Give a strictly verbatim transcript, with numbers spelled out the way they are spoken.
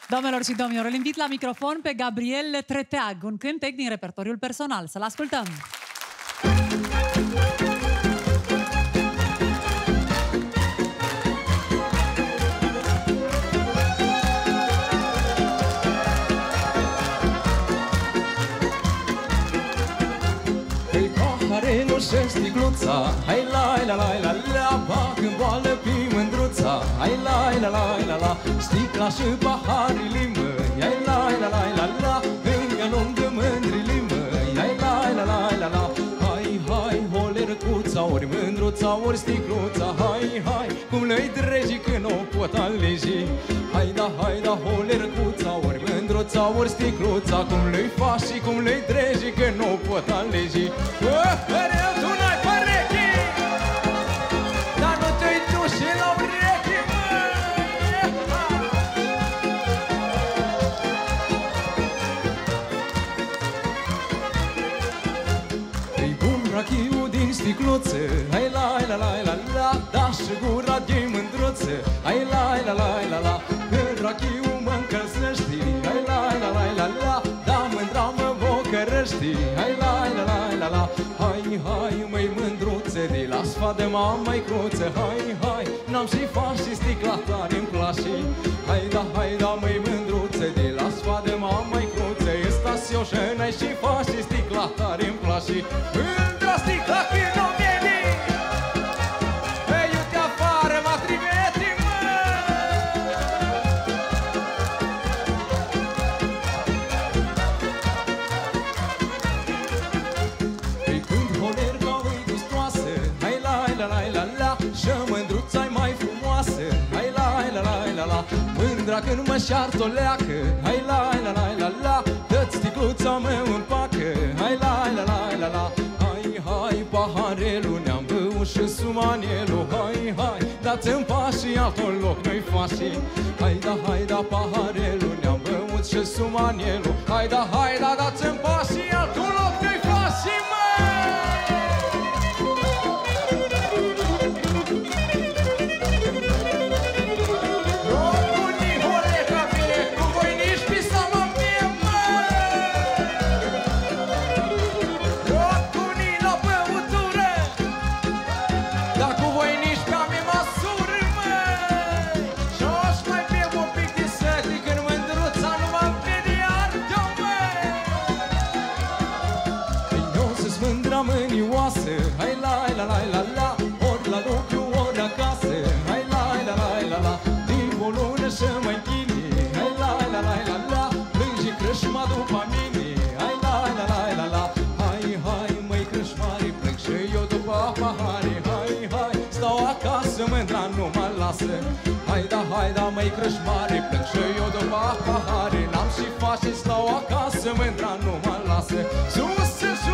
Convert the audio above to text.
Doamnelor și domnilor, îl invit la microfon pe Gabriel Treteag, un cântec din repertoriul personal. Să-l ascultăm! Paharelul și sticluța, hai la la la la la, bag în boală pe mândruța, hai la la la la la, sticla și paharii măi, hai la la la la la, încă lungă mândrii măi, hai la la la la la, hai hai, holerăcuța, ori mândruța, ori sticluța, hai hai, cum le-i dregi când o pot alegi, hai da hai da, holerăcuța, ori mândruța, ori sticluța, cum le-i faci și cum le-i dregi când o pot alegi. Mereu tu n-ai perechi, dar nu te-i duși la urechi, e bun rachiul din sticluță, hai la la la la la, da și gura din mândruță, hai la la la la la, când rachiul mă încălzești, hai la la la la la, da mândra mă vocărăști, hai la la la la la, hai hai măi mândruțe, de la sfat de mama-i cruță, hai hai, n-am și faci și sticla tare-mi place, hai da hai da măi mândruțe, de la sfat de mama-i cruță, esta-s-o și n-ai și faci și sticla tare-mi place, mândra sticla când o vieni, ei iute afară mă trimeti, mă. Păi când holerga îi gustoasă, hai la la la la la, și mândruța-i mai frumoasă, hai la la la la la, mândra când mă șart o leacă, hai la la la la la, dă-ți sticluța mă împacă, hai la la la la la, hai hai, paharelul ne-am băut și sumanelul, hai hai, dați-mi pașii altul loc noi faci, hai da hai da, paharelul ne-am băut și sumanelul, hai da hai da, dați-mi pașii altul loc noi faci, mă. Mânioasă, hai la la la la la, ori la lucru, ori acasă, hai la la la la la, din o lună și mă închini, hai la la la la la, plângi crâșma după mine, hai la la la la la, hai hai măi crâșmari, plâng și eu după pahare, hai hai, stau acasă, mândra nu mă lasă, hai da hai da măi crâșmari, plâng și eu după pahare, n-am și faci, stau acasă, mândra nu mă lasă, sus